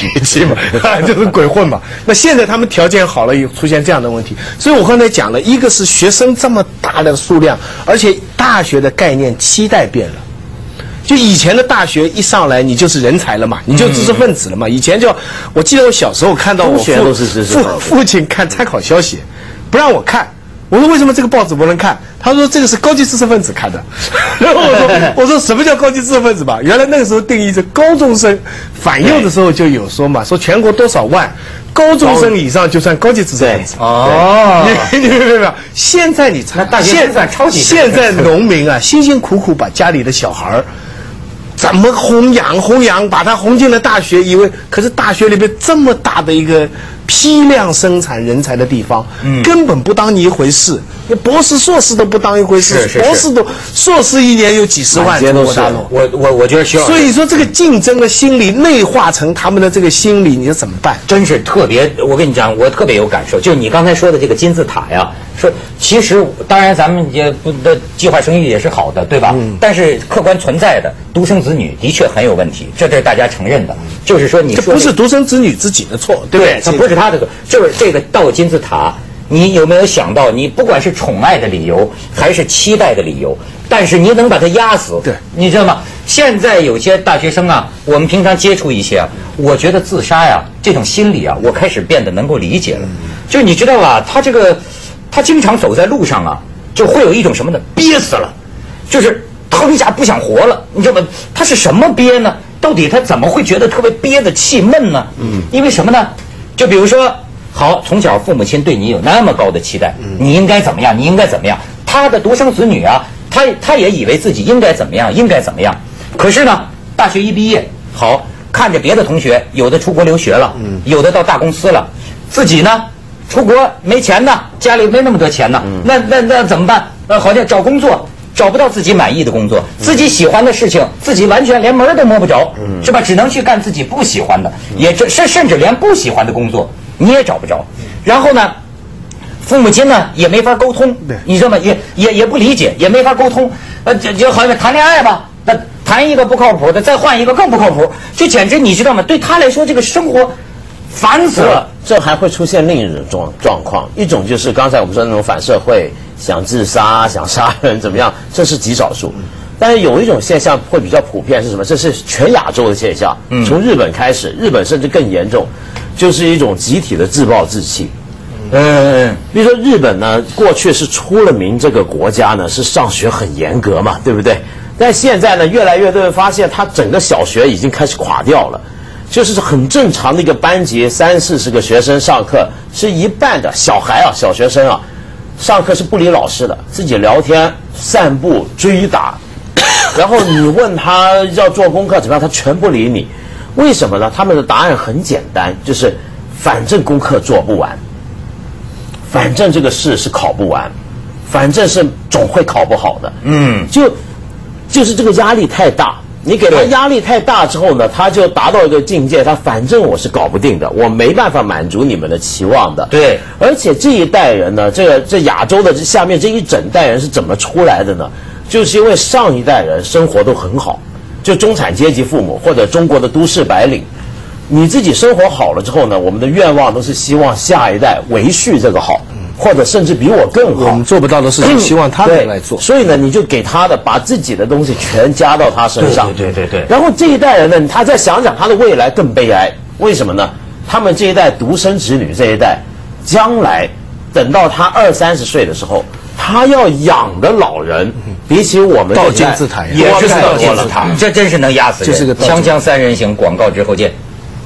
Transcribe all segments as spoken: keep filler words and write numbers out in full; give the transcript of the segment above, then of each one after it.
学期嘛，就是鬼混嘛。那现在他们条件好了，又出现这样的问题，所以我刚才讲了，一个是学生这么大的数量，而且大学的概念期待变了。就以前的大学一上来，你就是人才了嘛，你就知识分子了嘛。以前就，我记得我小时候看到我父都是知识分子父父亲看参考消息，不让我看。我说为什么这个报纸不能看？他说这个是高级知识分子看的。然后我说我说什么叫高级知识分子吧？原来那个时候定义是高中生，反右的时候就有说嘛，说全国多少万高中生以上就算高级知识分子。 哦， 你你明白没有？现在你那大学生算超级知识分子。 现在农民啊，辛辛苦苦把家里的小孩儿怎么弘扬弘扬，把他弘进了大学，以为可是大学里边这么大的一个批量生产人才的地方，嗯、根本不当你一回事。博士、硕士都不当一回事， 是是是博士都硕士一年有几十万，中国大陆。 我我我觉得需要。 所以说这个竞争的心理内化成他们的这个心理，你说怎么办？ 真是特别，我跟你讲，我特别有感受。就你刚才说的这个金字塔呀，说其实当然咱们也不的计划生育也是好的，对吧？嗯。但是客观存在的独生子女的确很有问题，这这是大家承认的。就是说你说这不是独生子女自己的错，对不对？ 这不是他的错，就是这个到金字塔。你有没有想到，你不管是宠爱的理由，还是期待的理由，但是你能把它压死？ 对， 你知道吗？现在有些大学生啊，我们平常接触一些啊，我觉得自杀呀、啊、这种心理啊，我开始变得能够理解了。就是你知道吧，他这个，他经常走在路上啊，就会有一种什么呢？憋死了，就是腾一下不想活了，你知道吗？他是什么憋呢？到底他怎么会觉得特别憋的气闷呢？嗯，因为什么呢？就比如说。好，从小父母亲对你有那么高的期待，你应该怎么样？你应该怎么样？他的独生子女啊，他他也以为自己应该怎么样，应该怎么样。可是呢，大学一毕业，好看着别的同学，有的出国留学了，有的到大公司了，自己呢，出国没钱呢，家里没那么多钱呢，那那那怎么办？呃，好像找工作找不到自己满意的工作，自己喜欢的事情，自己完全连门都摸不着，是吧？只能去干自己不喜欢的，也这甚甚至连不喜欢的工作。你也找不着，然后呢，父母亲呢也没法沟通，你知道吗？也也也不理解，也没法沟通。呃，就就好像谈恋爱吧，那谈一个不靠谱的，再换一个更不靠谱，就简直你知道吗？对他来说，这个生活烦死了。 这还会出现另一种状状况，一种就是刚才我们说的那种反社会，想自杀、想杀人怎么样，这是极少数。但是有一种现象会比较普遍是什么？这是全亚洲的现象，从日本开始，日本甚至更严重。就是一种集体的自暴自弃，嗯，比如说日本呢，过去是出了名这个国家呢是上学很严格嘛，对不对？但现在呢，越来越多人发现，他整个小学已经开始垮掉了，就是很正常的一个班级，三四十个学生上课，是一半的小孩啊，小学生啊，上课是不理老师的，自己聊天、散步、追打，然后你问他要做功课怎么样，他全不理你。为什么呢？他们的答案很简单，就是反正功课做不完，反正这个试是考不完，反正是总会考不好的。嗯，就就是这个压力太大，你给他压力太大之后呢，他就达到一个境界，他反正我是搞不定的，我没办法满足你们的期望的。 对， 而且这一代人呢，这个这亚洲的这下面这一整代人是怎么出来的呢？就是因为上一代人生活都很好。就中产阶级父母或者中国的都市白领，你自己生活好了之后呢，我们的愿望都是希望下一代维续这个好，或者甚至比我更好。 我们做不到的事情，希望他们来做。 所以呢，你就给他的，把自己的东西全加到他身上。 对对对对。 然后这一代人呢，他再想想他的未来更悲哀。为什么呢？他们这一代独生子女这一代，将来等到他二三十岁的时候，他要养的老人，比起我们到金字塔也是到金字塔，这真是能压死人。 这是个锵锵三人行，广告之后见。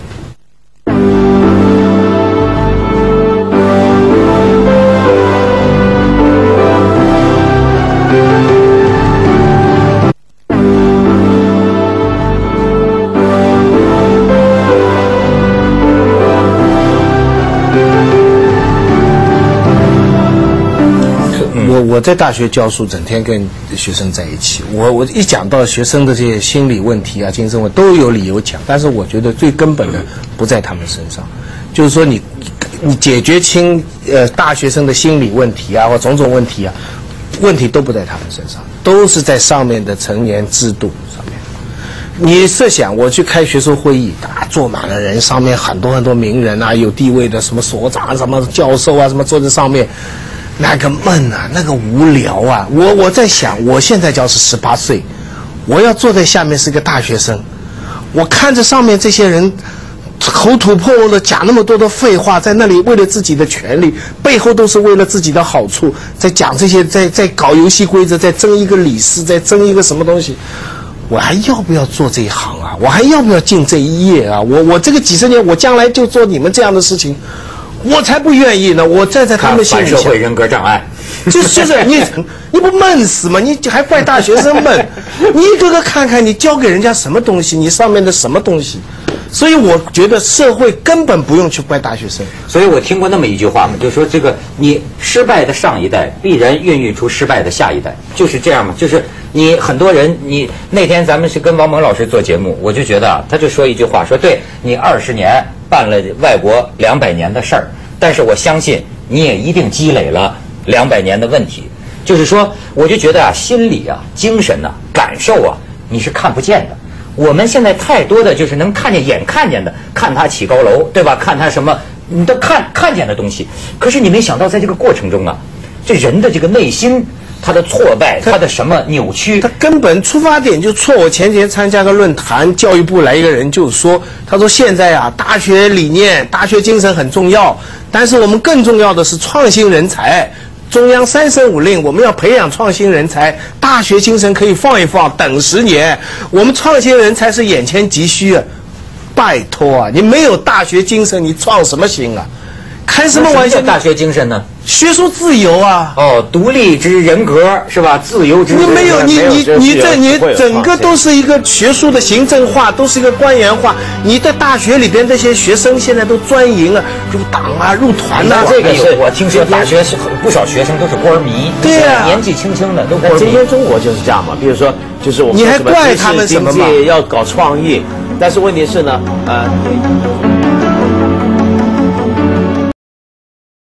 我我在大学教书，整天跟学生在一起。我我一讲到学生的这些心理问题啊、精神问题，都有理由讲。但是我觉得最根本的不在他们身上，就是说你你解决清呃大学生的心理问题啊，或种种问题啊，问题都不在他们身上，都是在上面的成年制度上面。 你设想我去开学术会议，啊，坐满了人，上面很多很多名人啊，有地位的什么所长、什么教授啊，什么坐在上面，那个闷啊，那个无聊啊。我我在想，我现在要是十八岁，我要坐在下面是个大学生，我看着上面这些人口吐沫沫的讲那么多的废话，在那里为了自己的权利，背后都是为了自己的好处，在讲这些，在在搞游戏规则，在争一个理事，在争一个什么东西。我还要不要做这一行啊？我还要不要进这一页啊？我我这个几十年，我将来就做你们这样的事情，我才不愿意呢！我站在他们心里想， 反社会人格障碍， 就是就是你你不闷死吗？你还怪大学生闷？你一个个看看，你教给人家什么东西？你上面的什么东西？所以我觉得社会根本不用去怪大学生。 所以我听过那么一句话嘛，就说这个你失败的上一代必然孕育出失败的下一代，就是这样嘛。就是你很多人，你那天咱们是跟王蒙老师做节目，我就觉得啊，他就说一句话，说对你二十年办了外国两百年的事儿，但是我相信你也一定积累了两百年的问题。就是说，我就觉得啊，心理啊、精神呐、啊、感受啊，你是看不见的。我们现在太多的就是能看见眼看见的，看他起高楼，对吧？看他什么，你都看看见的东西。可是你没想到，在这个过程中啊，这人的这个内心，他的挫败，他的什么扭曲， 他根本出发点就错。我前几天参加个论坛，教育部来一个人就说，他说现在啊，大学理念、大学精神很重要，但是我们更重要的是创新人才。中央三申五令，我们要培养创新人才，大学精神可以放一放，等十年。我们创新人才是眼前急需啊！拜托啊，你没有大学精神，你创什么新啊？开什么玩笑？ 大学精神呢？ 学术自由啊！ 哦，独立之人格是吧？自由之你没有，你你你这你整个都是一个学术的行政化，都是一个官员化。你在大学里边这些学生现在都专营啊，入党啊，入团啊。 这个是我听说大学是不少学生都是官迷， 对呀、 啊，年纪轻轻的都官迷。 今天中国就是这样嘛，比如说就是我们你还怪他们什么嘛？ 要搞创意，但是问题是呢，呃。